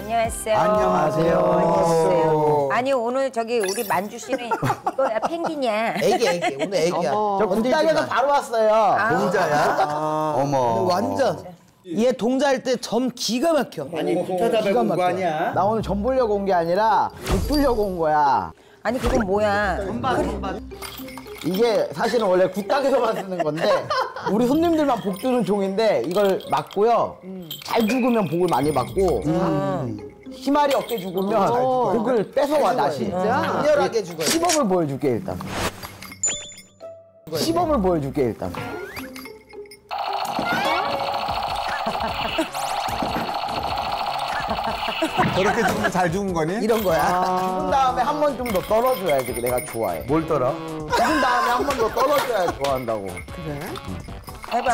안녕하세요. 안녕하세요. 아니 오늘 저기 우리 만주 씨는 이거야 펭귄이야. 애기 오늘 애기야. 저 군단에서 바로 왔어요. 동자야? 어머. 완전. 얘 동자할 때 점 기가 막혀. 아니 구타다 배고 온 거 아니야? 나 오늘 점 보려고 온 게 아니라 국 보려고 온 거야. 아니 그건 뭐야? 이게 사실은 원래 굿닭에서만 쓰는 건데 우리 손님들만 복 주는 종인데 이걸 맞고요. 잘 죽으면 복을 많이 받고 희말이 없게 죽으면 복을 뺏어와 다시. 강렬하게 죽어요. 시범을 보여줄게 일단. 시범을 보여줄게 일단. 저렇게 죽으면 잘 죽은 거니? 이런 거야. 죽은 다음에 한 번 좀 더 떨어줘야지 내가 좋아해. 뭘 떨어? 죽은 다음에 한 번 더 떨어줘야 좋아한다고. 해봐.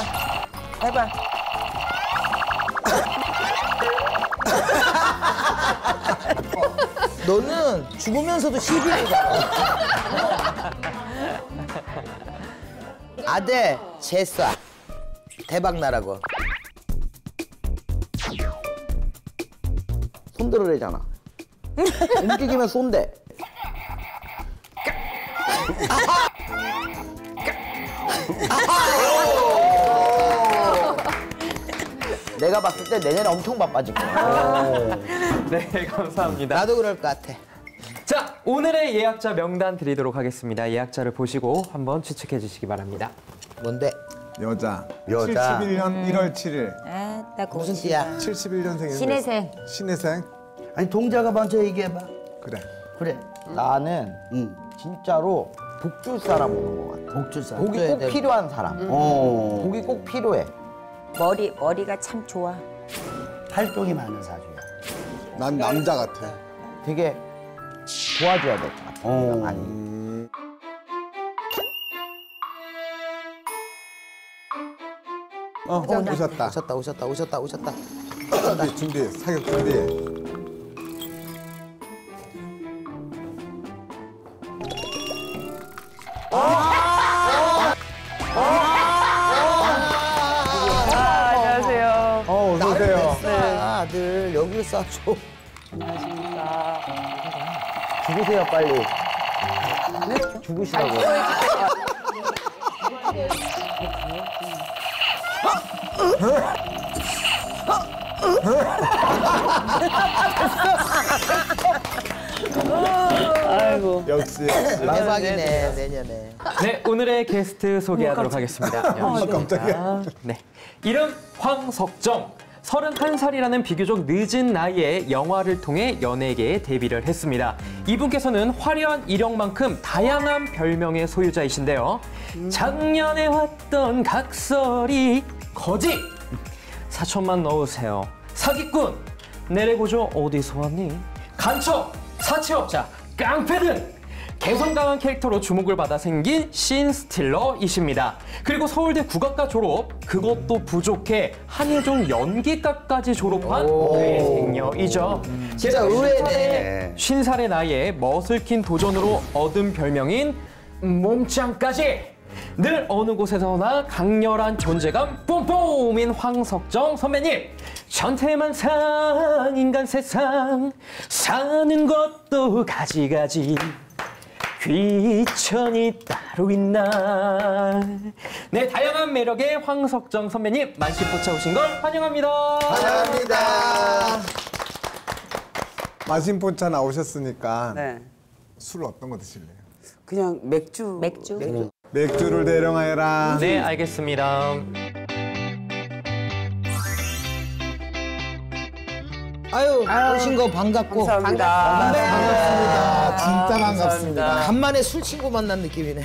너는 죽으면서도 시비를 아들, 제쏴. 대박 나라고. 손 들어래잖아. 움직이면 쏜대. 내가 봤을 때 내년에 엄청 바빠질 거야. 네, 감사합니다. 나도 그럴 것 같아. 자, 오늘의 예약자 명단 드리도록 하겠습니다. 예약자를 보시고 한번 추측해 주시기 바랍니다. 뭔데? 여자. 여자. 71년 1월 7일. 아나 무슨 띠야? 71년생인데. 신혜생. 신혜생? 아니 동자가 먼저 얘기해봐. 그래. 그래. 나는 진짜로 복줄 사람 오는 것 같아. 복줄 사람. 복이 꼭 필요한 사람. 복이 꼭 필요해. 머리가 참 좋아. 활동이 많은 사주야. 난 남자 같아. 되게 도와줘야 될 것 같아. 많이. 오셨다. 준비, 사격 준비. 안녕하세요. 어서 오세요. 아들 여기를 쏴줘. 죽으세요 빨리. 죽으시라고. 아이고. 역시. 대박이네 내년에. 네, 오늘의 게스트 소개하도록 하겠습니다. 깜짝이야. 네, 이름 황석정. 31살이라는 비교적 늦은 나이에 영화를 통해 연예계에 데뷔를 했습니다. 이분께서는 화려한 이력만큼 다양한 별명의 소유자이신데요. 작년에 왔던 각설이 거짓! 4천만 넣으세요. 사기꾼! 내래고조 어디서 왔니? 간첩! 사채업자! 깡패 등! 개성 강한 캐릭터로 주목을 받아 생긴 신 스틸러이십니다. 그리고 서울대 국악과 졸업, 그것도 부족해 한예종 연기과까지 졸업한 뇌생녀이죠. 진짜 의외네. 50살의 나이에 멋을 킨 도전으로 얻은 별명인 몸짱까지 늘 어느 곳에서나 강렬한 존재감 뿜뿜인 황석정 선배님. 전태만상 인간 세상 사는 것도 가지가지 귀천이 따로 있나. 네, 다양한 매력의 황석정 선배님 만시포차 오신 걸 환영합니다. 감사합니다. 마신포차 나오셨으니까 네. 술 어떤 거 드실래요? 그냥 맥주. 맥주를 대령하여라. 네, 알겠습니다. 아유 오신 거 반갑고. 감사합니다. 네, 반갑습니다. 진짜 반갑습니다. 간만에 술 친구 만난 느낌이네.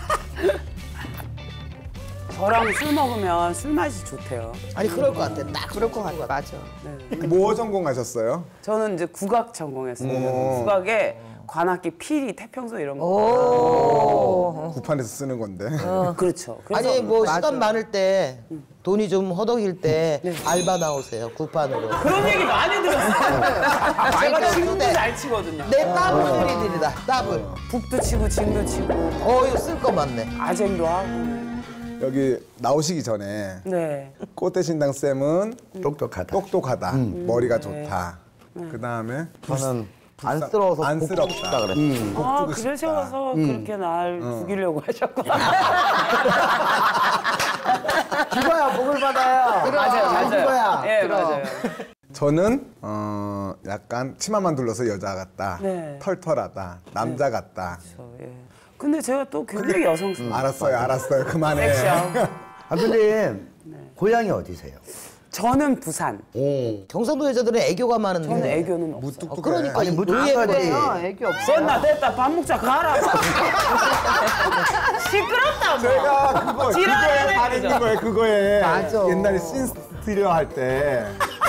저랑 술 먹으면 술 맛이 좋대요. 아니 그럴 것 같아. 딱 그럴 것 같아. 맞아. 뭐 전공하셨어요? 저는 이제 국악 전공했어요. 국악에 관악기, 피리, 태평소 이런 거. 구판에서 쓰는 건데. 그렇죠. 그래서 아니 뭐 맞아요. 시간 많을 때 돈이 좀 허덕일 때 알바 나오세요. 구판으로. 그런 얘기 많이 들었어요. 제가 지금도 근데 잘 치거든요. 내 더블 소리들이다. 더블. 북도 치고 징도 치고 이거 쓸 거 많네. 아쟁도 하고. 여기 나오시기 전에 네. 꽃대신당 쌤은 똑똑하다. 똑똑하다. 머리가 좋다. 그 다음에 저는 안쓰러워서 안쓰럽다. 복주고 싶다 그랬어요. 아, 주고 싶다. 그러셔서 그렇게 날 죽이려고 하셨구나. 죽어야 복을 받아요. 맞아요. 죽어야. 예, 맞아요. 저는 약간 치마만 둘러서 여자 같다. 네. 털털하다. 남자 같다. 예. 근데 제가 또 굉장히 여성스러워요. 알았어요. 그만해. 섹시하고. 아 근데 고향이 어디세요? 저는 부산. 경상도 여자들은 애교가 많은데. 저는 애교는 없어요. 무뚝뚝해. 그러니까 아니 뭐 의외인데. 애기 없어. 됐다. 밥 먹자. 가라. 시끄럽다, 뭐. 제가 그거에 지랄하네, 반했는 거예요. 그거에 맞아. 옛날에 신스티리오 할 때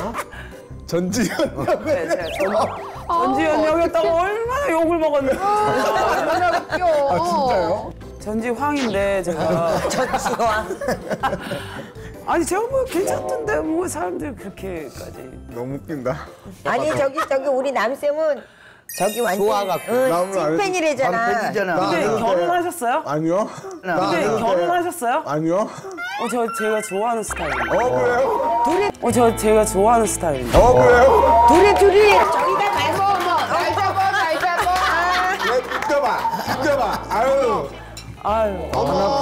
전지현 네, 제가 전지현 역이었다고 얼마나 욕을 먹었는지. 얼마나 웃겨. 아 진짜요? 전지황인데 제가. 전지황. 아니 제가 뭐 괜찮던데 뭐 사람들이 그렇게까지. 너무 웃긴다. 아니 저기 우리 남쌤은 저기 완전 좋아갖고. 나는 찐팬이래잖아. 팬이잖아. 근데 아는데. 결혼하셨어요? 아니요. 근데 아는데. 결혼하셨어요? 아니요. 제가 좋아하는 스타일인데. 그래요? 제가 좋아하는 스타일인데. 그래요? 둘이 저기다 날 잡아. 왜 비켜봐. 아유.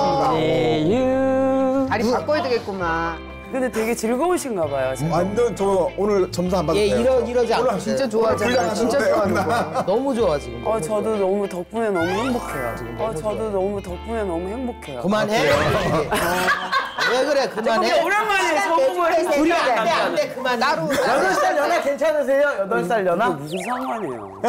아유. 다리 바꿔야 되겠구만. 근데 되게 즐거우신가 봐요. 완전 저 오늘 점수 안 받았어요. 이러지 않고. 진짜 좋아하잖아. 진짜 좋아하는 거야. 너무 좋아 지금. 저도 너무 덕분에 너무 행복해요. 저도 너무 덕분에 너무 행복해요. 그만해. 왜 그래 그만해. 오랜만에 성공을 둘이 안돼 그만. 나로 8살 연하 괜찮으세요? 8살 연하? 무슨 상관이에요?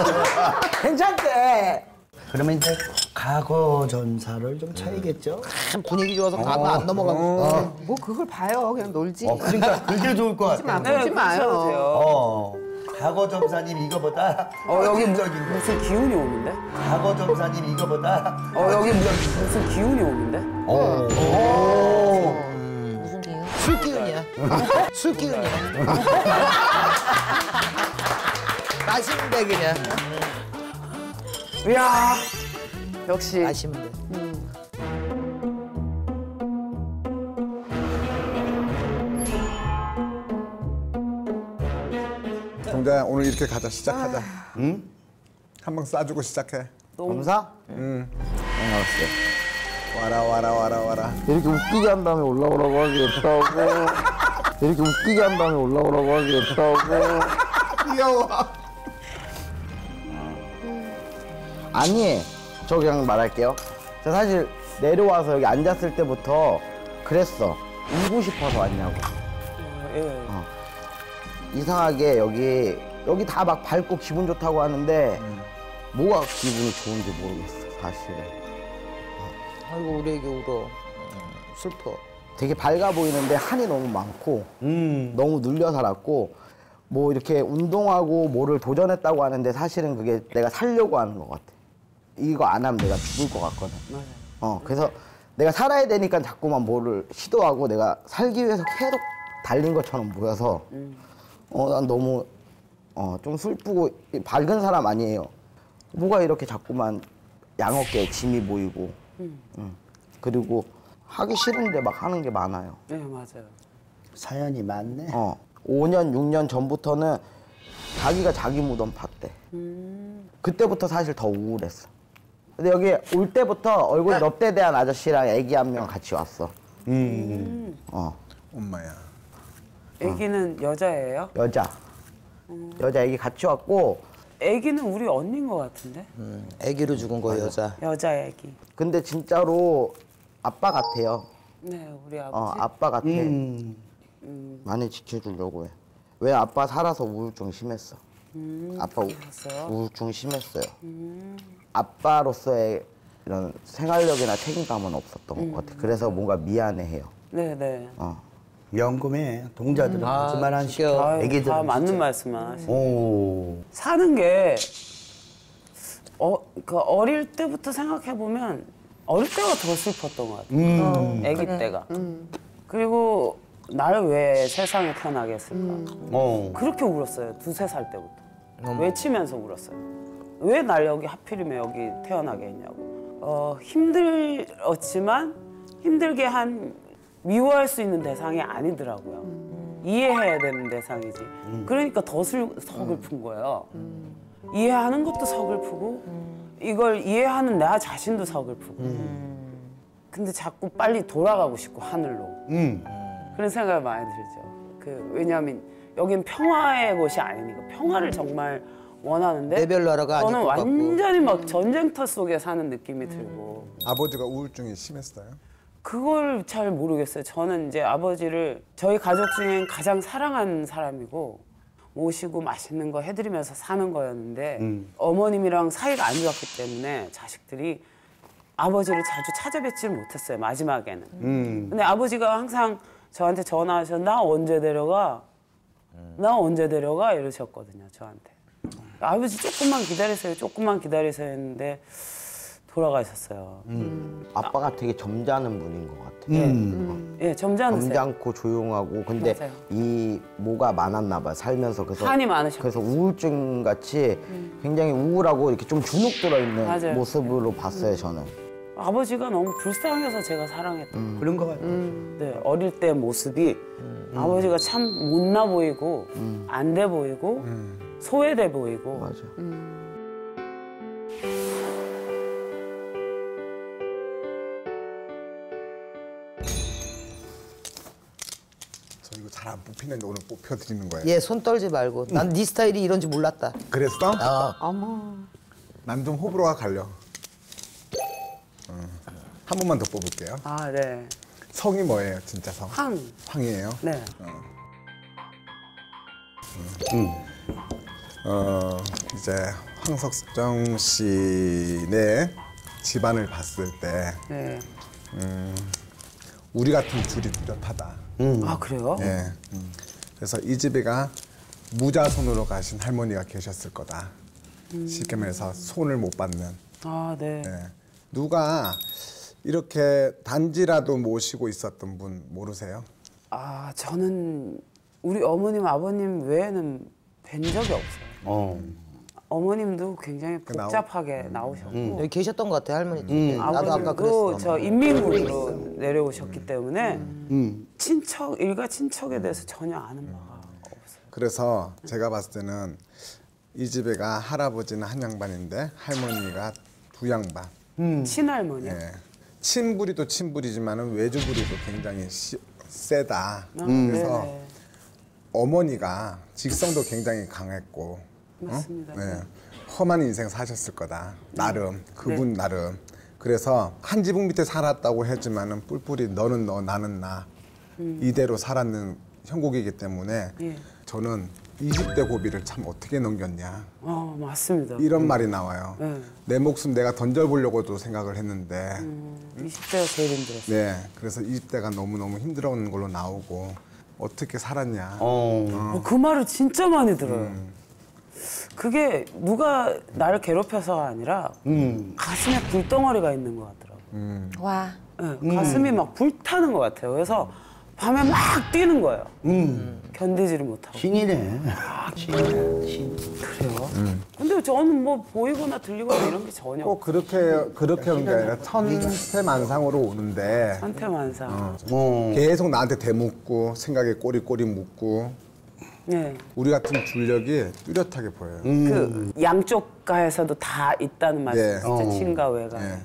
괜찮대. 그러면 이제 과거 전사를 좀 차이겠죠? 참 분위기 좋아서 과거 안 넘어가고. 뭐 그걸 봐요. 그냥 놀지. 그러니까 그게 좋을 것 같아. 보지 마요. 그러셔도 돼요. 과거 전사님 이거보다 여기 무슨 기운이 오는데? 과거 전사님 이거보다 여기 무슨 기운이 오는데? 무슨 기운? 술 기운이야. 술 기운이야. 마시면 돼 그냥. 이야, 역시. 마시면 돼. 동자야 오늘 이렇게 가자. 시작하자. 응? 한 방 쏴주고 시작해. 검사? 와라. 이렇게 웃기게 한 다음에 올라오라고 하겠다고. 이렇게 웃기게 한 다음에 올라오라고 하겠다고. 귀여워. 아니, 저 그냥 말할게요. 저 사실 내려와서 여기 앉았을 때부터 그랬어. 울고 싶어서 왔냐고. 예. 이상하게 여기 다 막 밝고 기분 좋다고 하는데 뭐가 기분이 좋은지 모르겠어, 사실은. 아이고 우리 애기 울어. 슬퍼. 되게 밝아 보이는데 한이 너무 많고 너무 눌려 살았고 뭐 이렇게 운동하고 뭐를 도전했다고 하는데 사실은 그게 내가 살려고 하는 것 같아. 이거 안 하면 내가 죽을 것 같거든. 그래서 내가 살아야 되니까 자꾸만 뭐를 시도하고 내가 살기 위해서 계속 달린 것처럼 보여서 난 너무 좀 슬프고 밝은 사람 아니에요. 뭐가 이렇게 자꾸만 양어깨에 짐이 보이고 그리고 하기 싫은데 막 하는 게 많아요. 네, 맞아요. 사연이 많네. 5년, 6년 전부터는 자기가 자기 무덤 팠대. 그때부터 사실 더 우울했어. 근데 여기 올 때부터 얼굴 넙대대한 아저씨랑 애기 한 명 같이 왔어. 엄마야. 아기는 여자예요? 여자. 여자 애기 같이 왔고 아기는 우리 언니인 것 같은데? 애기로 죽은 거 여자. 여자 아기. 근데 진짜로 아빠 같아요. 네, 우리 아버지. 아빠 같아. 많이 지켜주려고 해. 왜 아빠 살아서 우울증 심했어. 아빠 그랬어요? 우울증 심했어요. 아빠로서의 이런 생활력이나 책임감은 없었던 것 같아. 그래서 뭔가 미안해해요. 네. 연금에 동자들은 거짓말 안 시켜. 아유, 애기들은 다 맞는 진짜. 말씀만 하시네. 오. 사는 게 그 어릴 때부터 생각해 보면 어릴 때가 더 슬펐던 것 같아요. 아기 때가. 그리고 나를 왜 세상에 태어나게 했을까? 그렇게 울었어요. 2-3살 때부터. 외치면서 울었어요. 왜 날 여기 하필이면 여기 태어나게 했냐고. 힘들었지만 힘들게 한 미워할 수 있는 대상이 아니더라고요. 이해해야 되는 대상이지. 그러니까 더 서글픈 거예요. 이해하는 것도 서글프고 이걸 이해하는 나 자신도 서글프고. 근데 자꾸 빨리 돌아가고 싶고 하늘로. 그런 생각이 많이 들죠. 왜냐하면 여긴 평화의 곳이 아니니까 평화를 정말 원하는데 내별 나라가 아닐 저는 것 같고. 완전히 막 전쟁터 속에 사는 느낌이 들고. 아버지가 우울증이 심했어요? 그걸 잘 모르겠어요. 저는 이제 아버지를 저희 가족 중엔 가장 사랑하는 사람이고 모시고 맛있는 거 해드리면서 사는 거였는데 어머님이랑 사이가 안 좋았기 때문에 자식들이 아버지를 자주 찾아뵙지를 못했어요. 마지막에는. 근데 아버지가 항상 저한테 전화하셔서 나 언제 데려가? 나 언제 데려가? 이러셨거든요. 저한테. 아버지 조금만 기다리세요. 조금만 기다리세요 했는데 돌아가셨어요. 아빠가 되게 점잖은 분인 것 같아요. 예, 점잖으세요. 점잖고 조용하고 근데 맞아요. 이 뭐가 많았나 봐요. 살면서 그래서 한이 많으셨고. 그래서 우울증 같이 굉장히 우울하고 이렇게 좀 주눅 들어 있는 맞아요. 모습으로 봤어요. 저는. 아버지가 너무 불쌍해서 제가 사랑했던 그런 것 같아요. 네, 어릴 때 모습이 아버지가 참 못나 보이고 안 돼 보이고 소외돼 보이고 맞아. 저 이거 잘 안 뽑히는데 오늘 뽑혀드리는 거예요. 얘 손 떨지 말고. 난 네 스타일이 이런지 몰랐다. 그랬어? 어. 난 좀 호불호가 갈려. 한 번만 더 뽑을게요. 아, 네. 성이 뭐예요, 진짜 성? 황. 황이에요? 네. 이제 황석정 씨네 집안을 봤을 때 네. 우리 같은 줄이 뚜렷하다. 아, 그래요? 예. 그래서 이 집에가 무자손으로 가신 할머니가 계셨을 거다. 쉽게 말해서 손을 못 받는. 아, 네. 예. 누가 이렇게 단지라도 모시고 있었던 분 모르세요? 아, 저는 우리 어머님, 아버님 외에는 뵌 적이 없어요. 어머님도 굉장히 복잡하게 나오셨고 여기 계셨던 것 같아 할머니. 나도 아까 아버님도 그랬어. 저 인민군으로 내려오셨기 때문에 친척, 일가 친척에 대해서 전혀 아는 바가 없어요. 그래서 제가 봤을 때는 이 집에가 할아버지는 한 양반인데 할머니가 두 양반. 친할머니요? 예. 친부리도 친부리지만은 외주부리도 굉장히 세다. 그래서 네네. 어머니가 직성도 굉장히 강했고, 맞습니다. 네. 험한 인생 사셨을 거다. 나름 그분 나름. 그래서 한 지붕 밑에 살았다고 했지만은 뿔뿔이 너는 너 나는 나 이대로 살았는 형국이기 때문에 예. 저는 20대 고비를 참 어떻게 넘겼냐 맞습니다. 이런 말이 나와요. 네. 내 목숨 내가 던져보려고도 생각을 했는데 20대가 제일 힘들었어요. 네, 그래서 20대가 너무너무 힘들어하는 걸로 나오고 어떻게 살았냐. 그 말을 진짜 많이 들어요. 그게 누가 나를 괴롭혀서가 아니라 가슴에 불덩어리가 있는 것 같더라고요. 와. 네, 가슴이 막 불타는 것 같아요. 그래서 밤에 막 뛰는 거예요. 견디지를 못하고. 신이네. 그래요? 근데 저는 뭐 보이거나 들리거나 이런 게 전혀 꼭 그렇게 오는 게 아니라 천태만상으로 오는데 한태만상. 계속 나한테 대묻고 생각에 꼬리꼬리 묻고 네. 우리 같은 줄력이 뚜렷하게 보여요. 그 양쪽 가에서도 다 있다는 말씀이시죠? 네. 친가 외가. 네.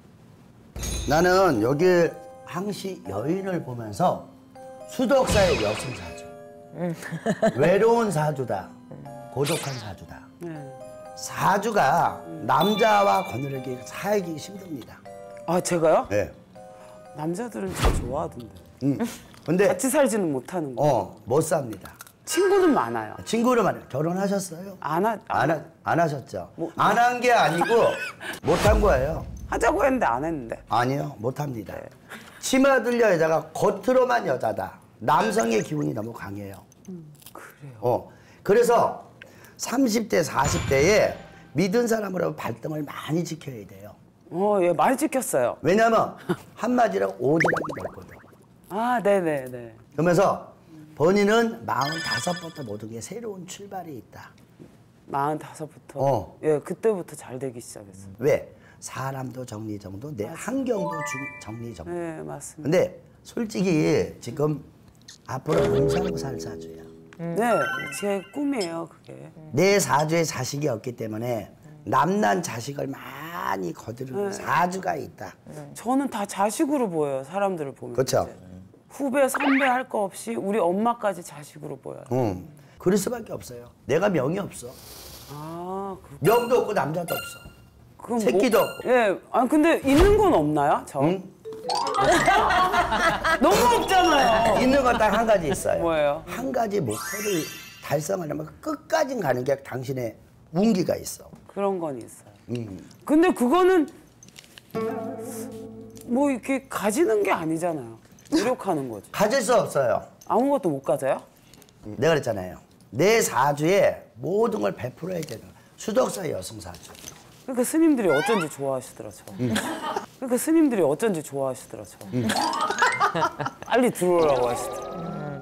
나는 여기 항시 여인을 보면서 수덕사의 여성 사주. 외로운 사주다. 고독한 사주다. 네. 사주가 남자와 거느리기 살기 힘듭니다. 아 제가요? 네. 남자들은 저 좋아하던데. 근데 같이 살지는 못하는 거. 못 삽니다. 친구는 많아요. 친구를 말해. 결혼하셨어요? 안 하셨죠? 안 한 게 아니고 못 한 거예요. 하자고 했는데 안 했는데. 아니요, 못 합니다. 치마 들려 여자가 겉으로만 여자다. 남성의 기운이 너무 강해요. 그래요. 그래서 30대, 40대에 믿은 사람으로 발등을 많이 지켜야 돼요. 예, 많이 찍혔어요. 왜냐면 한마디로 오지랖이 넓거든. 아, 네네네. 그러면서 본인은 45부터 모든 게 새로운 출발이 있다. 45부터. 예, 그때부터 잘 되기 시작했어요. 왜? 사람도 정리정도, 내 환경도 정리정도. 네, 맞습니다. 근데 솔직히 지금 앞으로 음성 살 사주야. 네, 제 꿈이에요, 그게. 내 사주에 자식이 없기 때문에 남난 자식을 많이 거두는 사주가 있다. 저는 다 자식으로 보여요, 사람들을 보면. 그렇죠. 이제. 후배, 선배 할 거 없이 우리 엄마까지 자식으로 보여요. 그럴 수밖에 없어요. 내가 명이 없어. 아, 명도 없고 남자도 없어. 그럼 새끼도 뭐, 없고. 예, 아 근데 있는 건 없나요, 저? 너무 없잖아요. 있는 건 딱 한 가지 있어요. 뭐예요? 한 가지 목표를 달성하려면 끝까지 가는 게 당신의 운기가 있어. 그런 건 있어요. 근데 그거는 뭐 이렇게 가지는 게 아니잖아요. 노력하는 거죠. 가질 수 없어요. 아무것도 못 가져요? 내가 그랬잖아요. 내 사주에 모든 걸 베풀어야 되는 수덕사 여성 사주. 그러니까 스님들이 어쩐지 좋아하시더라, 저. 그러니까 스님들이 어쩐지 좋아하시더라, 저. 빨리 들어오라고 하시더라.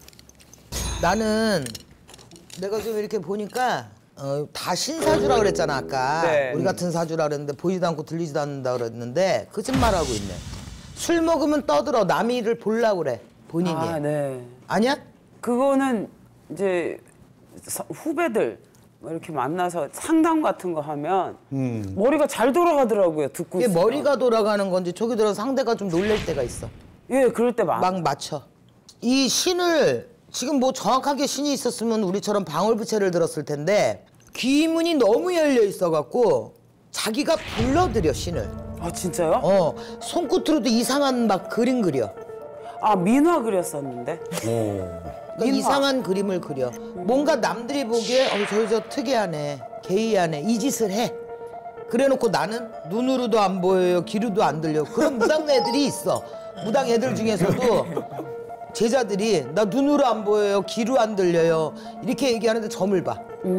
나는 내가 좀 이렇게 보니까 다 신사주라 그랬잖아 아까. 네. 우리 같은 사주라 그랬는데 보이지도 않고 들리지도 않는다 그랬는데 거짓말하고 있네. 술 먹으면 떠들어 남의 일을 보려고 그래 본인이. 아, 네. 아니야? 그거는 이제 후배들 뭐 이렇게 만나서 상담 같은 거 하면 머리가 잘 돌아가더라고요, 듣고 이게 있으면. 머리가 돌아가는 건지 저기 들어 상대가 좀 놀랄 때가 있어. 예, 그럴 때 많아. 막 맞춰. 이 신을 지금 뭐 정확하게 신이 있었으면 우리처럼 방울부채를 들었을 텐데 귀문이 너무 열려 있어갖고 자기가 불러들여 신을. 아, 진짜요? 손끝으로도 이상한 막 그림 그려. 아, 민화 그렸었는데. 그러니까 이상한 그림을 그려. 뭔가 남들이 보기에 저 여자 특이하네, 게이하네 이 짓을 해. 그래놓고 나는 눈으로도 안 보여요, 귀로도 안 들려. 그런 무당 애들이 있어. 무당 애들 중에서도 제자들이 나 눈으로 안 보여요, 귀로 안 들려요 이렇게 얘기하는데 점을 봐.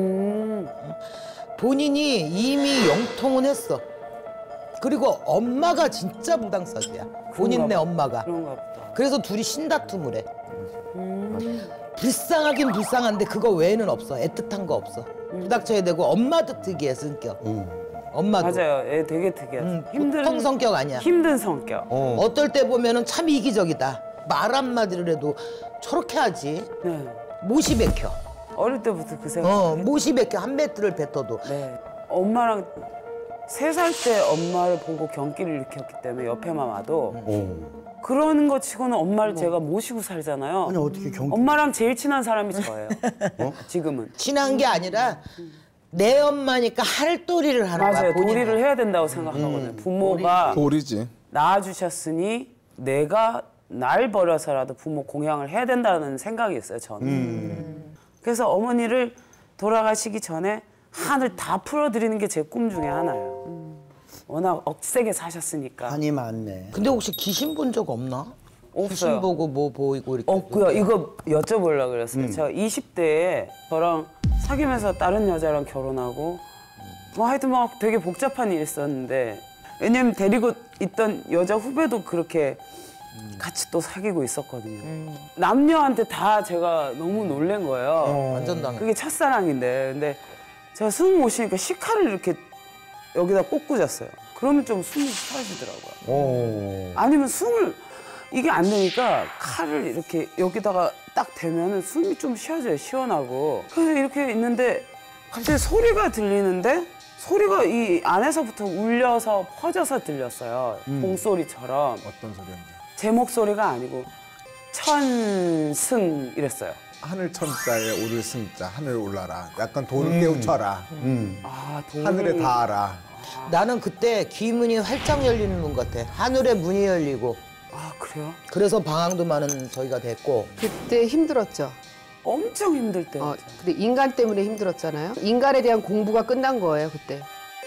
본인이 이미 영통은 했어. 그리고 엄마가 진짜 무당사주야. 본인네 엄마가. 그런가 보다. 그래서 둘이 신다툼을 해. 불쌍하긴 불쌍한데 그거 외에는 없어. 애틋한 거 없어. 부닥쳐야 되고 엄마도 특이해 성격. 엄마도. 맞아요. 얘 되게 특이하죠. 보통 성격 아니야. 힘든 성격. 어떨 때 보면은 참 이기적이다. 말 한마디를 해도 저렇게 하지. 네. 못이 bek혀. 어릴 때부터 그 생각. 못이 bek혀. 한 배틀을 뱉어도. 네. 엄마랑 3살 때 엄마를 보고 경기를 일으켰기 때문에 옆에만 와도 그런 거 치고는 엄마를 제가 모시고 살잖아요. 아니 어떻게 경기? 엄마랑 제일 친한 사람이 저예요. 지금은. 친한 게 아니라 내 엄마니까 할 도리를 하는 거야. 맞아요. 본인은. 도리를 해야 된다고 생각하거든요. 부모가 돌이지. 낳아주셨으니 내가 날 버려서라도 부모 공양을 해야 된다는 생각이 있어요, 저는. 그래서 어머니를 돌아가시기 전에 한을 다 풀어드리는 게 제 꿈 중에 하나예요. 워낙 억세게 사셨으니까. 한이 많네. 근데 혹시 귀신 본 적 없나? 없어요. 귀신 보고 뭐 보이고 이렇게. 없고요. 이거 여쭤보려고 그랬어요. 제가 20대에 저랑 사귀면서 다른 여자랑 결혼하고 뭐 하여튼 막 되게 복잡한 일이 있었는데 왜냐면 데리고 있던 여자 후배도 그렇게 같이 또 사귀고 있었거든요. 남녀한테 다 제가 너무 놀란 거예요. 완전 당해. 그게 첫사랑인데 근데 제가 숨 못 쉬니까 시카를 이렇게 여기다 꽂고 잤어요. 그러면 좀 숨이 쉬어지더라고요. 아니면 숨을 이게 안 되니까 칼을 이렇게 여기다가 딱 대면은 숨이 좀 쉬어져요. 시원하고. 그래서 이렇게 있는데 갑자기 소리가 들리는데 소리가 이 안에서부터 울려서 퍼져서 들렸어요. 봉소리처럼. 어떤 소리였냐? 제 목소리가 아니고 천승 이랬어요. 하늘 천자에 오를 승자, 하늘 올라라. 약간 돌을 깨우쳐라. 아, 하늘에 닿아라. 나는 그때 귀문이 활짝 열리는 문 같아. 하늘에 문이 열리고. 아, 그래요? 그래서 방황도 많은 저희가 됐고. 그때 힘들었죠. 엄청 힘들 때. 근데 인간 때문에 힘들었잖아요. 인간에 대한 공부가 끝난 거예요, 그때.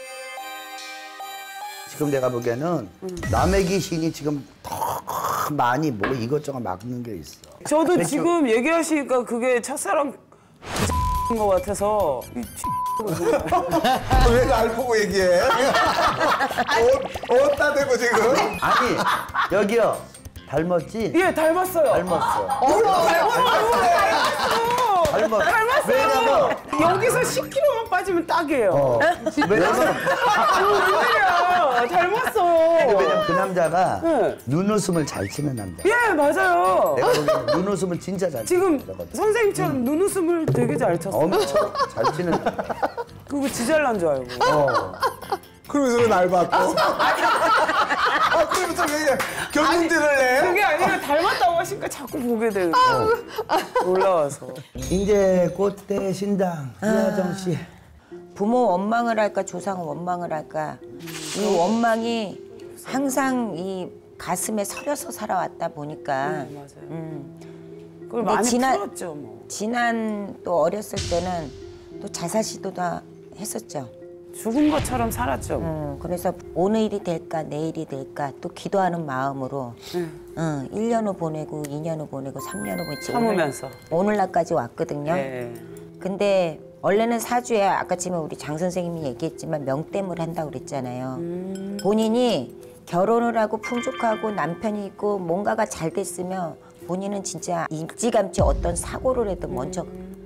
지금 내가 보기에는 남의 귀신이 지금 더 많이 뭐 이것저것 막는 게 있어. 저도 지금 얘기하시니까 그게 첫사랑 것 같아서 왜 날 보고 얘기해? 어디다 대고 지금? 아니 여기요 닮았지? 예, 닮았어요. 닮았어. 닮았어. 닮았어. 왜냐면 여기서 10kg만 이것만 빠지면 딱이에요. 왜냐면 웬일이야. 닮았어. 왜냐면 그 남자가 네. 눈웃음을 잘 치는 남자. 예, 맞아요. 내가 보기에는 눈웃음을 진짜 잘 지금 치는 남자거든. 선생님처럼 눈웃음을 되게 잘 쳤어. 엄청 잘 치는 남자. 그거 지잘난 줄 알고. 그러면서 왜 날 봤고? 그러면서 왜 결론들을 내? 그게 아니라 닮았다고 하시니까 자꾸 보게 되는 거야. 올라와서. 이제 꽃대 신당 이하정 씨. 부모 원망을 할까 조상 원망을 할까 이 원망이 항상 이 가슴에 서려서 살아왔다 보니까 맞아요. 그걸 근데 많이 풀었죠, 뭐. 지난 또 어렸을 때는 또 자살 시도도 했었죠. 죽은 것처럼 살았죠. 그래서 오늘이 될까 내일이 될까 또 기도하는 마음으로 1년 후 보내고 2년 후 보내고 3년 후 보내고 참으면서. 오늘날까지 왔거든요. 네. 근데 원래는 사주에 아까 지금 우리 장 선생님이 얘기했지만 명땜을 한다고 그랬잖아요. 본인이 결혼을 하고 풍족하고 남편이 있고 뭔가가 잘 됐으면 본인은 진짜 일찌감치 어떤 사고를 해도 먼저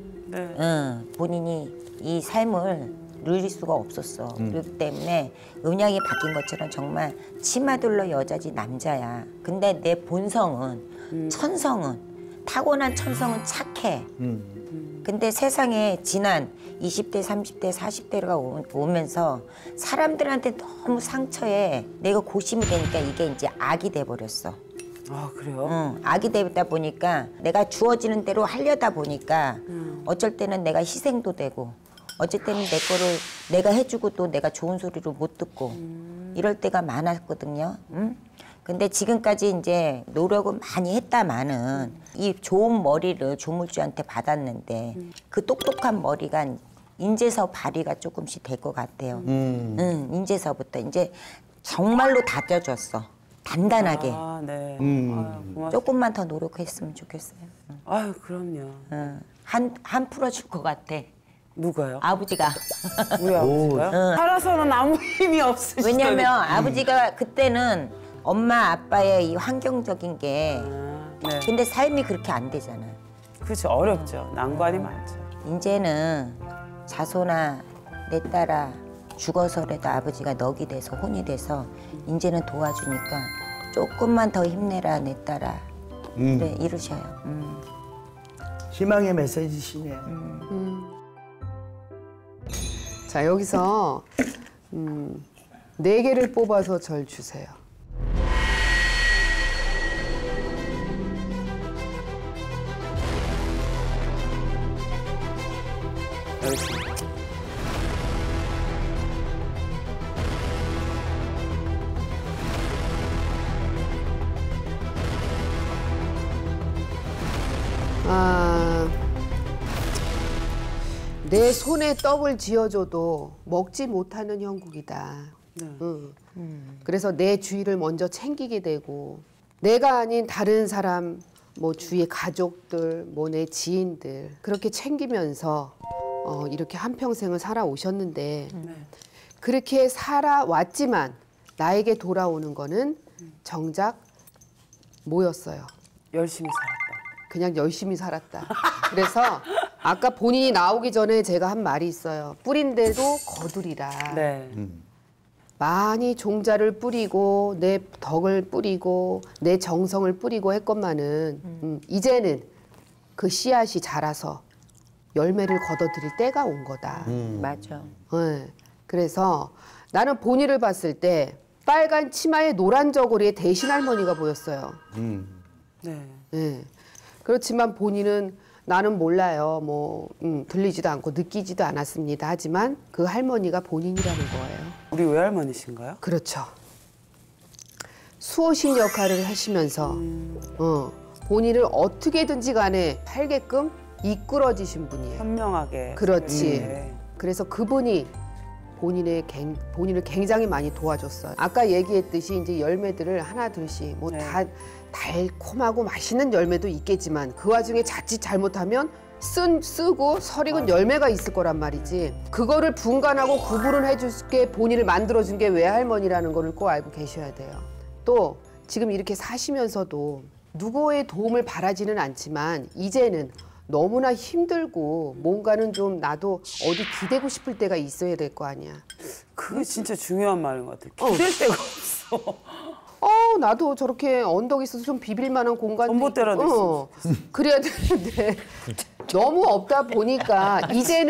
본인이 이 삶을 누릴 수가 없었어. 그렇기 때문에 음양이 바뀐 것처럼 정말 치마둘러 여자지 남자야. 근데 내 본성은 천성은 타고난 천성은 착해. 근데 세상에 지난 20대, 30대, 40대가 오면서 사람들한테 너무 상처에 내가 고심이 되니까 이게 이제 악이 돼버렸어. 아, 그래요? 악이 되다 보니까 내가 주어지는 대로 하려다 보니까 어쩔 때는 내가 희생도 되고 어쩔 때는 내 거를 내가 해주고 또 내가 좋은 소리를 못 듣고 이럴 때가 많았거든요. 근데 지금까지 이제 노력은 많이 했다마는 이 좋은 머리를 조물주한테 받았는데 그 똑똑한 머리가 인제서 발휘가 조금씩 될 것 같아요. 인제서부터 이제 정말로 다져줬어. 단단하게. 아, 네. 아유, 고맙습니다. 조금만 더 노력했으면 좋겠어요. 아유, 그럼요. 한 풀어줄 것 같아. 누가요? 아버지가. 우리 아버지가요? 살아서는 아무 힘이 없으시죠. 왜냐면 아버지가 그때는 엄마 아빠의 이 환경적인 게 네. 근데 삶이 그렇게 안 되잖아. 그렇죠. 어렵죠. 난관이 많죠. 이제는 자손아 내 딸아 죽어서라도 아버지가 넋이 돼서 혼이 돼서 이제는 도와주니까 조금만 더 힘내라 내 딸아. 그래 이러셔요. 희망의 메시지시네요. 자, 여기서 4개를 뽑아서 절 주세요. 여기 있습니다. 내 손에 떡을 쥐어줘도 먹지 못하는 형국이다. 그래서 내 주위를 먼저 챙기게 되고 내가 아닌 다른 사람, 뭐 주위의 가족들, 뭐 내 지인들 그렇게 챙기면서 이렇게 한평생을 살아오셨는데 그렇게 살아왔지만 나에게 돌아오는 거는 정작 뭐였어요? 열심히 살았다. 그냥 열심히 살았다. 그래서 아까 본인이 나오기 전에 제가 한 말이 있어요. 뿌린데도 거두리라. 네. 많이 종자를 뿌리고 내 덕을 뿌리고 내 정성을 뿌리고 했건만은 이제는 그 씨앗이 자라서 열매를 거둬들일 때가 온 거다. 맞아. 네. 그래서 나는 본인을 봤을 때 빨간 치마에 노란 저고리에 대신 할머니가 보였어요. 네. 네. 그렇지만 본인은 나는 몰라요. 뭐 들리지도 않고 느끼지도 않았습니다. 하지만 그 할머니가 본인이라는 거예요. 우리 외할머니신가요? 그렇죠. 수호신 역할을 하시면서 본인을 어떻게든지 간에 팔게끔 이끌어지신 분이에요. 현명하게. 그렇지. 네. 그래서 그분이 본인을 굉장히 많이 도와줬어요. 아까 얘기했듯이 이제 열매들을 하나 둘씩 뭐 다 달콤하고 맛있는 열매도 있겠지만 그 와중에 자칫 잘못하면 쓰고 설익은 열매가 있을 거란 말이지. 그거를 분간하고 구분을 해줄게 본인을 만들어준 게 외할머니라는 거를 꼭 알고 계셔야 돼요. 또 지금 이렇게 사시면서도 누구의 도움을 바라지는 않지만 이제는 너무나 힘들고 뭔가는 좀 나도 어디 기대고 싶을 때가 있어야 될 거 아니야. 그게 진짜 중요한 말인 것 같아. 기댈 데가 없어. 나도 저렇게 언덕 있어서 좀 비빌 만한 공간도 전봇대라도 있고, 그래야 되는데 너무 없다 보니까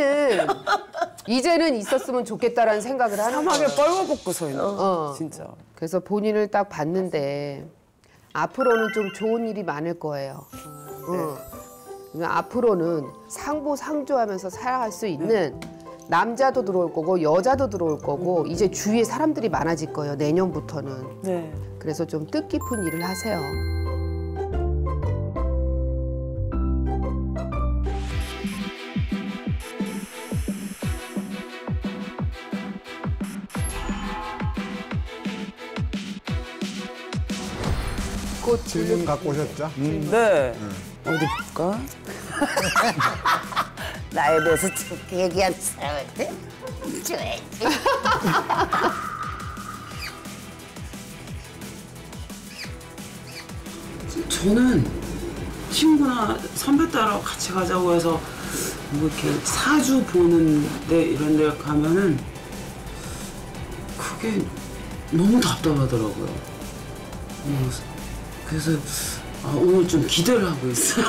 이제는 있었으면 좋겠다라는 생각을 하는 사막에 거예요. 뻘거벗고 서 있는 거 진짜. 그래서 본인을 딱 봤는데 앞으로는 좀 좋은 일이 많을 거예요. 앞으로는 상부상조하면서 살아갈 수 있는 남자도 들어올 거고 여자도 들어올 거고 이제 주위에 사람들이 많아질 거예요. 내년부터는. 네. 그래서 좀 뜻깊은 일을 하세요. 질문 갖고 오셨죠? 네. 어디 볼까? 나에 대해서 좋게 얘기한 사람한테 줘야지. 저는 친구나 선배 따라 같이 가자고 해서 뭐 이렇게 사주 보는데 이런 데 가면은 그게 너무 답답하더라고요. 그래서 오늘 좀 기대를 하고 있어요.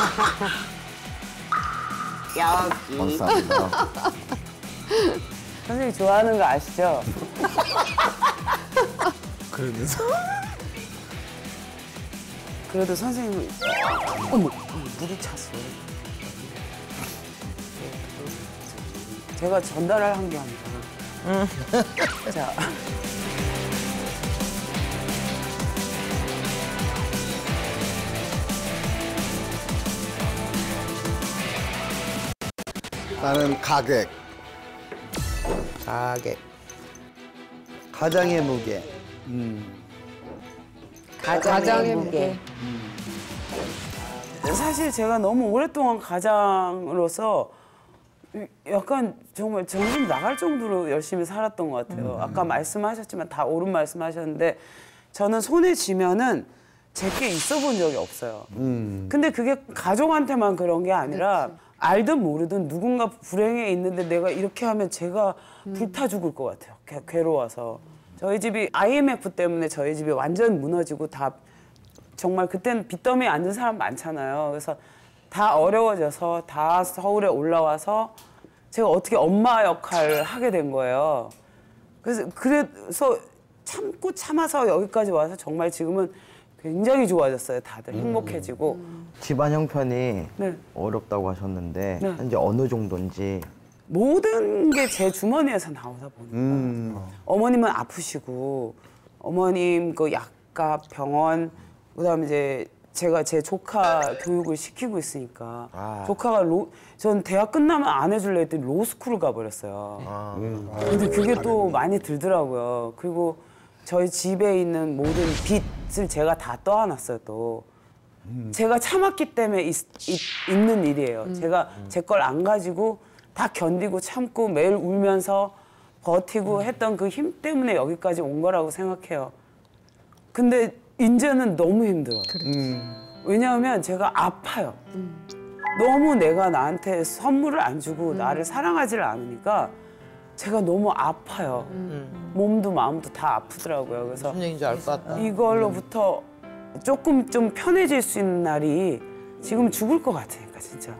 여기. 감사합니다. 선생님 좋아하는 거 아시죠? 그러면서 그래도 선생님은 어머 물이 찼어. 제가 전달을 한 게 아니라. 자. 나는 가객. 가객. 가장의 무게. 가장의 무게. 사실 제가 너무 오랫동안 가장으로서 약간 정말 정신 나갈 정도로 열심히 살았던 것 같아요. 아까 말씀하셨지만 다 옳은 말씀하셨는데 저는 손에 쥐면은 제게 있어 본 적이 없어요. 근데 그게 가족한테만 그런 게 아니라 알든 모르든 누군가 불행해 있는데 내가 이렇게 하면 제가 불타 죽을 것 같아요. 괴로워서. 저희 집이 IMF 때문에 저희 집이 완전 무너지고 다 정말 그때는 빚더미에 앉은 사람 많잖아요. 그래서 다 어려워져서 다 서울에 올라와서 제가 어떻게 엄마 역할을 하게 된 거예요. 그래서 참고 참아서 여기까지 와서 정말 지금은 굉장히 좋아졌어요. 다들 행복해지고. 집안 형편이 네. 어렵다고 하셨는데 네. 현재 어느 정도인지. 모든 게 제 주머니에서 나오다 보니까 어머님은 아프시고 어머님 그 약값 병원 그다음에 이제 제가 제 조카 교육을 시키고 있으니까 조카가 전 대학 끝나면 안 해줄래 했더니 로스쿨을 가버렸어요. 근데 그게 또 많이 들더라고요. 그리고 저희 집에 있는 모든 빚을 제가 다 떠안았어요 또. 제가 참았기 때문에 있는 일이에요. 제가 제 걸 안 가지고 다 견디고 참고 매일 울면서 버티고 했던 그 힘 때문에 여기까지 온 거라고 생각해요. 근데 이제는 너무 힘들어요. 왜냐하면 제가 아파요. 너무 내가 나한테 선물을 안 주고 나를 사랑하지를 않으니까 제가 너무 아파요. 몸도 마음도 다 아프더라고요. 그래서 무슨 얘기인지 알 것 같다. 이걸로부터 조금 좀 편해질 수 있는 날이 지금 죽을 것 같으니까 진짜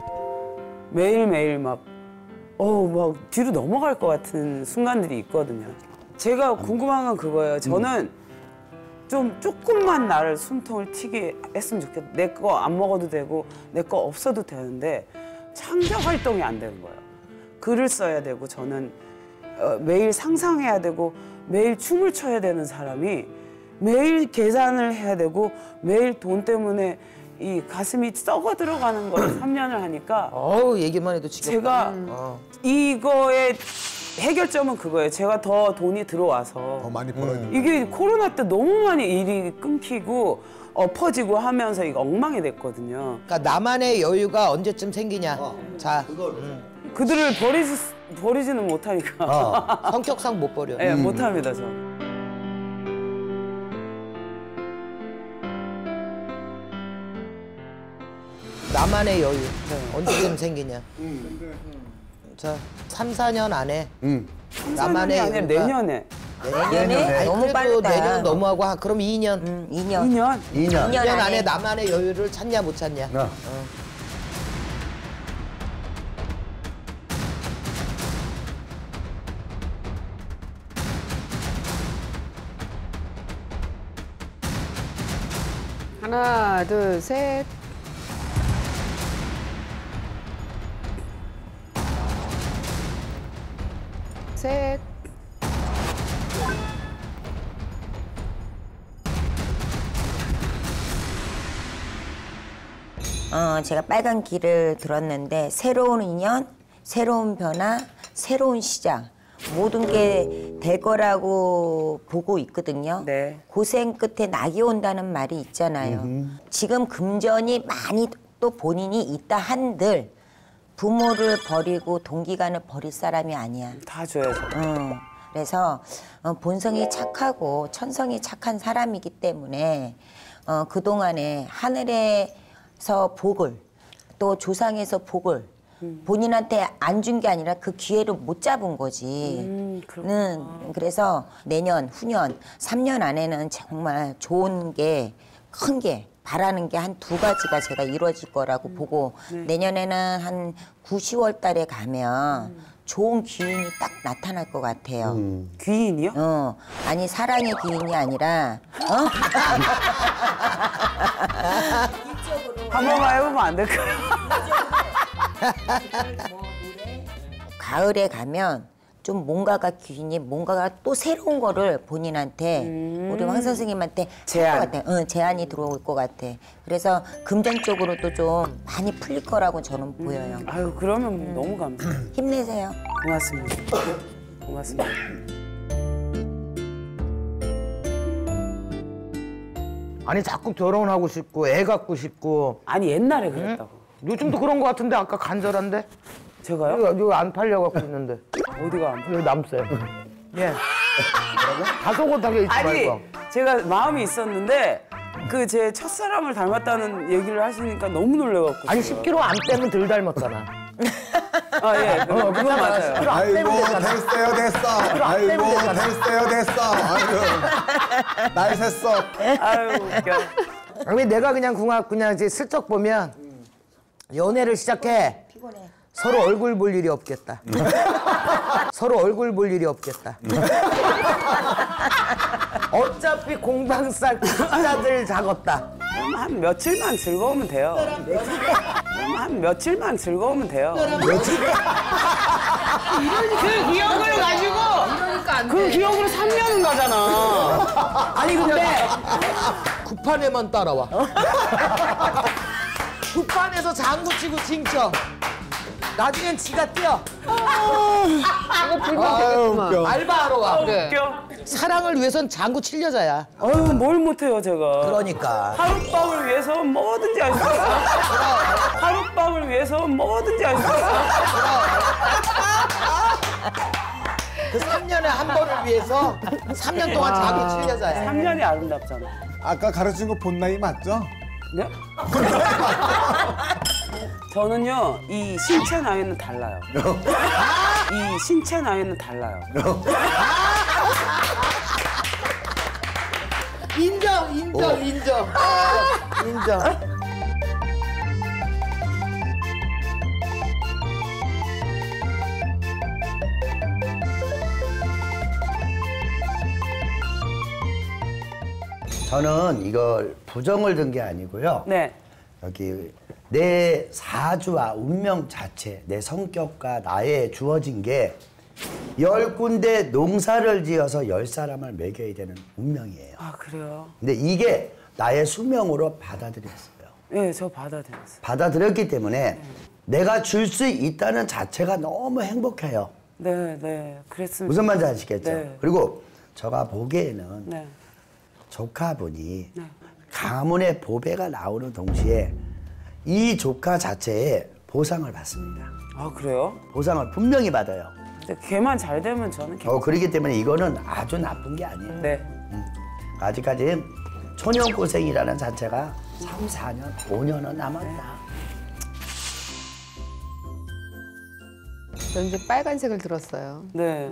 매일매일 막 뒤로 넘어갈 것 같은 순간들이 있거든요. 제가 궁금한 건 그거예요. 저는 좀 조금만 나를 숨통을 튀게 했으면 좋겠다. 내 거 안 먹어도 되고 내 거 없어도 되는데 창작 활동이 안 되는 거예요. 글을 써야 되고 저는 매일 상상해야 되고 매일 춤을 춰야 되는 사람이 매일 계산을 해야 되고 매일 돈 때문에 이 가슴이 썩어 들어가는 걸 3년을 하니까 얘기만 해도 지겹다. 제가 이거의 해결점은 그거예요. 제가 더 돈이 들어와서 더 많이 벌어야 돼. 이게 코로나 때 너무 많이 일이 끊기고 엎어지고 하면서 이거 엉망이 됐거든요. 그러니까 나만의 여유가 언제쯤 생기냐. 자, 그들을 버리지는 못하니까. 성격상 못 버려. 네, 못합니다, 저. 나만의 여유. 언제쯤 생기냐? 자, 3, 4년 안에 나만의 아니라 여유가 내년에. 내년에 너무 그래도 빠르다. 내년 넘어가고 그럼 2년. 2년. 2년? 2년. 2년 안에 나만의 여유를 찾냐 못 찾냐? 하나, 둘, 셋. 셋. 제가 빨간 길을 들었는데 새로운 인연, 새로운 변화, 새로운 시작. 모든 게 될 거라고 보고 있거든요. 네. 고생 끝에 낙이 온다는 말이 있잖아요. 지금 금전이 많이 또 본인이 있다 한들 부모를 버리고 동기간을 버릴 사람이 아니야. 다 줘야죠. 그래서 본성이 착하고 천성이 착한 사람이기 때문에 그동안에 하늘에서 복을 또 조상에서 복을 본인한테 안 준 게 아니라 그 기회를 못 잡은 거지. 그래서 내년, 후년, 3년 안에는 정말 좋은 게, 큰 게, 바라는 게 한 2가지가 제가 이루어질 거라고 보고 내년에는 한 9, 10월 달에 가면 좋은 기운이 딱 나타날 것 같아요. 귀인이요? 아니 사랑의 기운이 아니라 한 번만 해보면 안 될까요? 가을에 가면 좀 뭔가가 기운이 뭔가가 또 새로운 거를 본인한테 우리 황 선생님한테 제안. 할 것 같아. 제안이 들어올 것 같아. 그래서 금전 쪽으로도 좀 많이 풀릴 거라고 저는 보여요. 아유, 그러면 너무 감사해요. 힘내세요. 고맙습니다. 고맙습니다. 아니 자꾸 결혼하고 싶고 애 갖고 싶고 아니, 옛날에 그랬다고. 요즘도 그런 거 같은데 아까 간절한데? 제가요? 이거 안 팔려갖고 있는데 어디가 안 여기 남세. 예. 다소곳하게 있지 아니, 말고. 제가 마음이 있었는데 그 제 첫사람을 닮았다는 얘기를 하시니까 너무 놀래갖고. 아니 제가. 10kg 안 빼면 덜 닮았잖아. 아, 예. 그건 맞아요. 아이고 됐어요 됐어. 아이고 됐어요 됐어. 아이고 날 샜어. 아유, 웃겨. 아니 내가 그냥 이제 슬쩍 보면 연애를 시작해. 서로 얼굴 볼 일이 없겠다. 서로 얼굴 볼 일이 없겠다. 어차피 공방 쌀 숫자들 작았다. 그럼 한 며칠만 즐거우면 돼요. 그럼 한 며칠만 즐거우면 돼요. 그 기억을 가지고 그 기억으로 3년은 가잖아. 아니 근데 구판에만 따라와. 구판에서 장구 치고 징쳐. 나중엔 지가 뛰어. 아유 웃겨. 알바하러 와. 웃겨. 사랑을 위해선 장구 칠 여자야. 어휴, 뭘 못해요, 제가. 그러니까. 하룻밤을 위해서 뭐든지 할 수 있어요. 하룻밤을 위해서 뭐든지 할 수 있어요. 그 3년에 한 번을 위해서 3년 동안 장구 칠 여자야. 3년이 아름답잖아. 아까 가르친 거 본 나이 맞죠? 네? 저는요, 이 신체 나이는 달라요. 이 신체 나이는 달라요. 인정. 저는 이걸 부정을 든 게 아니고요. 네. 여기 내 사주와 운명 자체, 내 성격과 나에 주어진 게 10군데 농사를 지어서 10사람을 먹여야 되는 운명이에요. 아, 그래요? 근데 이게 나의 수명으로 받아들였어요. 네, 저 받아들였어요. 받아들였기 때문에 내가 줄 수 있다는 자체가 너무 행복해요. 네, 네. 그랬습니다. 무슨 말인지 아시겠죠? 네. 그리고 제가 보기에는 네. 조카분이 가문의 보배가 나오는 동시에 이 조카 자체에 보상을 받습니다. 아, 그래요? 보상을 분명히 받아요. 근데 걔만 잘 되면 저는 그렇기 때문에 이거는 아주 나쁜 게 아니에요. 네. 아직까지 초년고생이라는 자체가 3, 4년, 5년은 남았다. 저는 이제 빨간색을 들었어요. 네.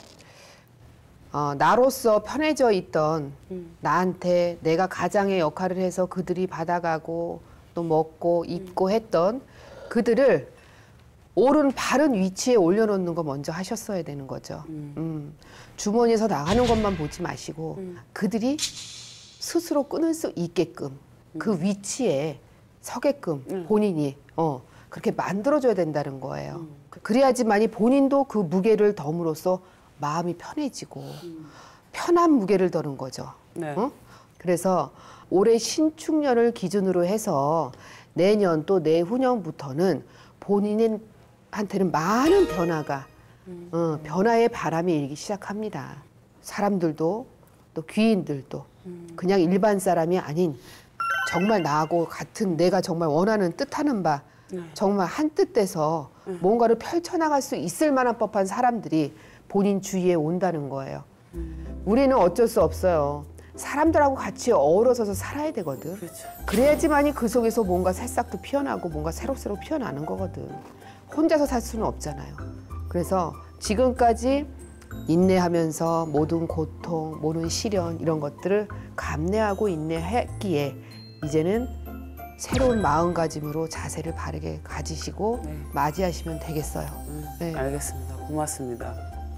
나로서 편해져 있던 나한테 내가 가장의 역할을 해서 그들이 받아가고 또 먹고 입고 했던 그들을 옳은 바른 위치에 올려놓는 거 먼저 하셨어야 되는 거죠. 주머니에서 나가는 것만 보지 마시고 그들이 스스로 끊을 수 있게끔 그 위치에 서게끔 본인이 그렇게 만들어줘야 된다는 거예요. 그래야지만이 본인도 그 무게를 덤으로써 마음이 편해지고 편한 무게를 더는 거죠. 네. 그래서 올해 신축년을 기준으로 해서 내년 또 내후년부터는 본인한테는 많은 변화가 변화의 바람이 일기 시작합니다. 사람들도 또 귀인들도 그냥 일반 사람이 아닌 정말 나하고 같은 내가 정말 원하는 뜻하는 바 정말 한 뜻돼서 뭔가를 펼쳐나갈 수 있을 만한 법한 사람들이 본인 주위에 온다는 거예요. 우리는 어쩔 수 없어요. 사람들하고 같이 어우러져서 살아야 되거든. 그렇죠. 그래야지만이 그 속에서 뭔가 새싹도 피어나고 뭔가 새록새록 피어나는 거거든. 혼자서 살 수는 없잖아요. 그래서 지금까지 인내하면서 모든 고통, 모든 시련 이런 것들을 감내하고 인내했기에 이제는 새로운 마음가짐으로 자세를 바르게 가지시고 맞이하시면 되겠어요. 네. 알겠습니다. 고맙습니다.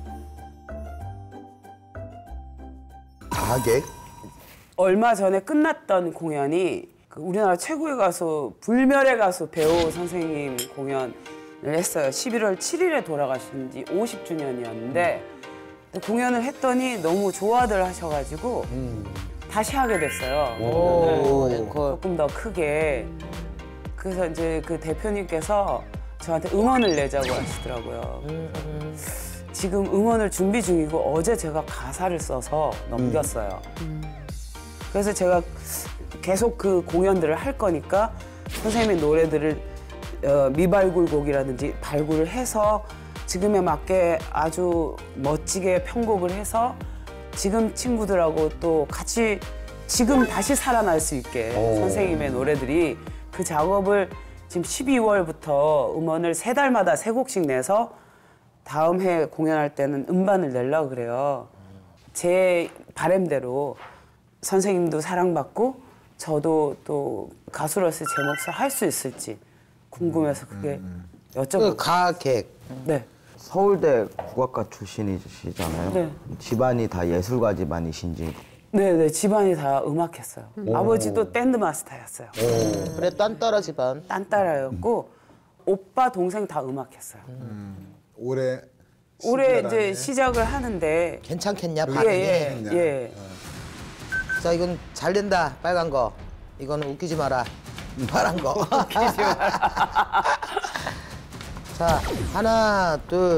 가객? 얼마 전에 끝났던 공연이 그 우리나라 최고의 가수 불멸의 가수 배우 선생님 공연을 했어요. 11월 7일에 돌아가신 지 50주년이었는데 공연을 했더니 너무 좋아들 하셔가지고 다시 하게 됐어요. 조금 더 크게. 그래서 이제 그 대표님께서 저한테 음원을 내자고 하시더라고요. 지금 음원을 준비 중이고 어제 제가 가사를 써서 넘겼어요. 그래서 제가 계속 그 공연들을 할 거니까 선생님의 노래들을 미발굴곡이라든지 발굴을 해서 지금에 맞게 아주 멋지게 편곡을 해서 지금 친구들하고 또 같이 지금 다시 살아날 수 있게 선생님의 노래들이 그 작업을 지금 12월부터 음원을 3달마다 3곡씩 내서 다음 해 공연할 때는 음반을 내려고 그래요. 제 바람대로 선생님도 사랑받고 저도 또 가수로서 제 몫을 할 수 있을지 궁금해서 그게 여쭤보고. 가객. 네. 서울대 국악과 출신이시잖아요. 네. 집안이 다 예술가 집안이신지. 네네, 집안이 다 음악했어요. 아버지도 밴드 마스터였어요. 그래 딴따라 집안. 딴따라였고 오빠 동생 다 음악했어요. 올해 이제 시작을 하는데 괜찮겠냐 반응이? 예. 자 이건 잘 된다 빨간 거. 이거는 웃기지 마라 파란 거. 웃기지 마라. 자 하나 둘.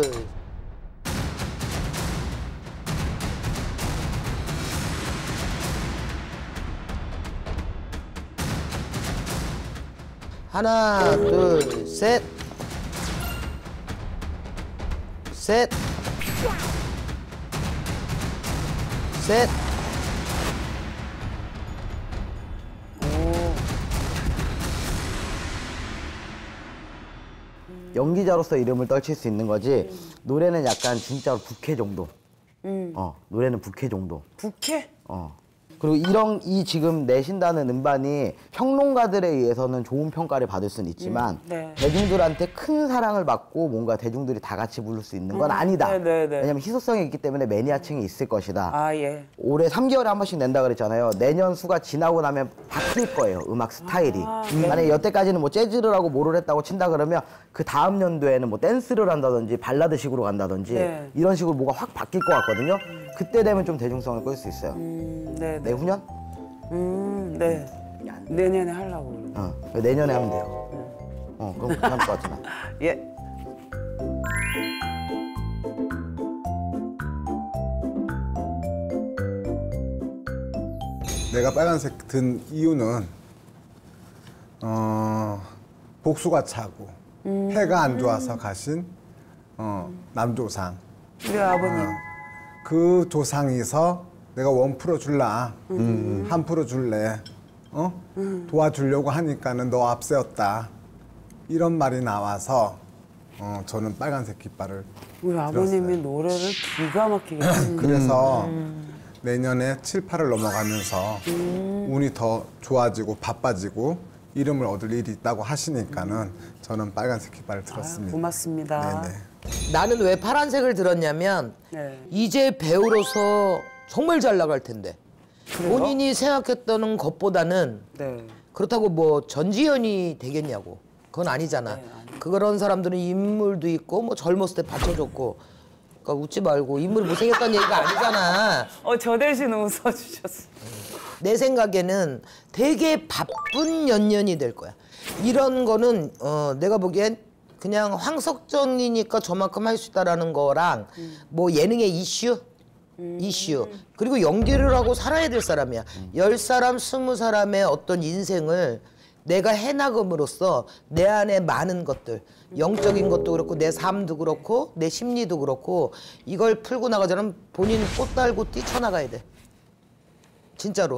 하나 둘 셋. 셋. 셋. 연기자로서 이름을 떨칠 수 있는 거지. 노래는 약간 진짜로 부캐 정도. 노래는 부캐 정도. 부캐? 그리고 이 지금 내신다는 음반이 평론가들에 의해서는 좋은 평가를 받을 수는 있지만 네. 대중들한테 큰 사랑을 받고 뭔가 대중들이 다 같이 부를 수 있는 건 아니다. 왜냐면 희소성이 있기 때문에 매니아층이 있을 것이다. 아 예. 올해 3개월에 한 번씩 낸다 그랬잖아요. 내년 수가 지나고 나면 바뀔 거예요. 음악 스타일이. 만약에 여태까지는 뭐 재즈를 하고 뭐를 했다고 친다 그러면 그 다음 연도에는 뭐 댄스를 한다든지 발라드식으로 간다든지 네. 이런 식으로 뭐가 확 바뀔 것 같거든요. 그때 되면 좀 대중성을 끌 수 있어요. 네. 내후년? 네. 내년에 하려고. 내년에 하면 돼요. 그럼 괜찮을 것 같잖아. 예. 내가 빨간색 든 이유는 복수가 차고 해가 안 좋아서 가신 남조상. 우리 아버님. 그 조상이서 내가 원 풀어줄라, 한 풀어줄래, 도와주려고 하니까는 너 앞세웠다. 이런 말이 나와서 저는 빨간색 깃발을 우리 아버님이 노래를 기가 막히게 하시는 그래서 내년에 7, 8을 넘어가면서 운이 더 좋아지고 바빠지고 이름을 얻을 일이 있다고 하시니까는 저는 빨간색 깃발을 들었습니다. 고맙습니다. 네네. 나는 왜 파란색을 들었냐면 네. 이제 배우로서 정말 잘 나갈 텐데 본인이 생각했던 것보다는 네. 그렇다고 뭐 전지현이 되겠냐고 그건 아니잖아. 그런 사람들은 인물도 있고 뭐 젊었을 때 받쳐줬고 그러니까 웃지 말고 인물이 못생겼다는 얘기가 아니잖아. 저 대신 웃어주셨어. 내 생각에는 되게 바쁜 연년이 될 거야. 이런 거는 내가 보기엔 그냥 황석정이니까 저만큼 할 수 있다라는 거랑 뭐 예능의 이슈 그리고 연기를 하고 살아야 될 사람이야. 10사람, 20사람의 어떤 인생을 내가 해나감으로써 내 안에 많은 것들 영적인 것도 그렇고 내 삶도 그렇고 내 심리도 그렇고 이걸 풀고 나가자면 본인 꽃 달고 뛰쳐나가야 돼. 진짜로.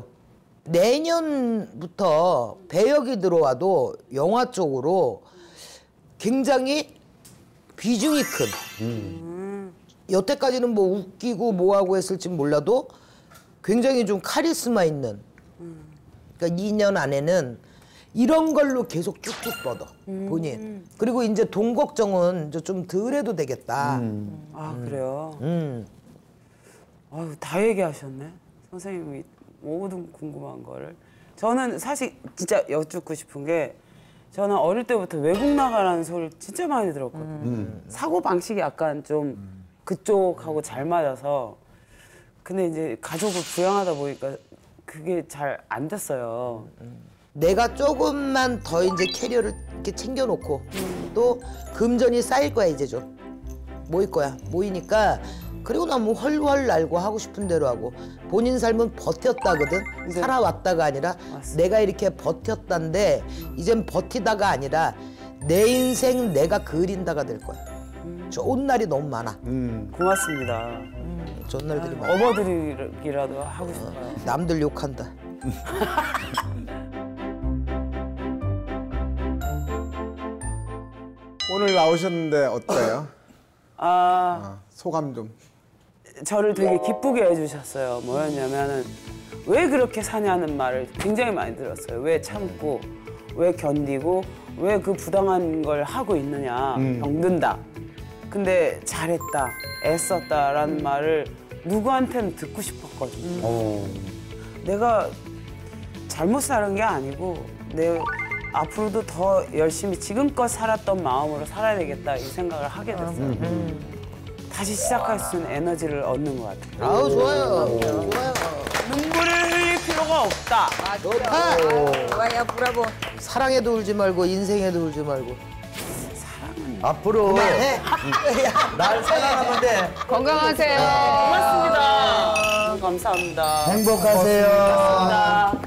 내년부터 배역이 들어와도 영화 쪽으로 굉장히 비중이 큰 여태까지는 뭐 웃기고 뭐하고 했을지 몰라도 굉장히 좀 카리스마 있는 그러니까 2년 안에는 이런 걸로 계속 쭉쭉 뻗어 본인. 그리고 이제 돈 걱정은 이제 좀 덜 해도 되겠다. 아 그래요? 아유 다 얘기하셨네. 선생님이 모든 궁금한 거를. 저는 사실 진짜 여쭙고 싶은 게 저는 어릴 때부터 외국 나가라는 소리를 진짜 많이 들었거든요. 사고 방식이 약간 좀 그쪽하고 잘 맞아서. 근데 이제 가족을 부양하다 보니까 그게 잘 안 됐어요. 내가 조금만 더 이제 캐리어를 이렇게 챙겨놓고 또 금전이 쌓일 거야 이제 좀 모일 거야. 모이니까 그리고 나 뭐 헐헐 날고 하고 싶은 대로 하고 본인 삶은 버텼다거든. 살아왔다가 아니라 내가 이렇게 버텼단데 이젠 버티다가 아니라 내 인생 내가 그린다가 될 거야. 좋은 날이 너무 많아. 고맙습니다. 좋은 날들이 많아. 업어드리기라도 하고 싶어요. 남들 욕한다. 오늘 나오셨는데 어때요? 소감 좀. 저를 되게 기쁘게 해주셨어요. 뭐였냐면은 왜 그렇게 사냐는 말을 굉장히 많이 들었어요. 왜 참고, 왜 견디고, 왜 그 부당한 걸 하고 있느냐. 병든다. 근데 잘했다, 애썼다라는 말을 누구한테는 듣고 싶었거든요. 내가 잘못 살은 게 아니고 내 앞으로도 더 열심히 지금껏 살았던 마음으로 살아야 되겠다 이 생각을 하게 됐어요. 다시 시작할 수 있는 에너지를 얻는 것 같아요. 아우 좋아요. 좋아요. 눈물을 흘릴 필요가 없다. 좋다. 좋아요, 브라보. 사랑에도 울지 말고 인생에도 울지 말고. 앞으로 날 사랑하면 돼. 건강하세요. 고맙습니다. 감사합니다. 행복하세요. 고맙습니다.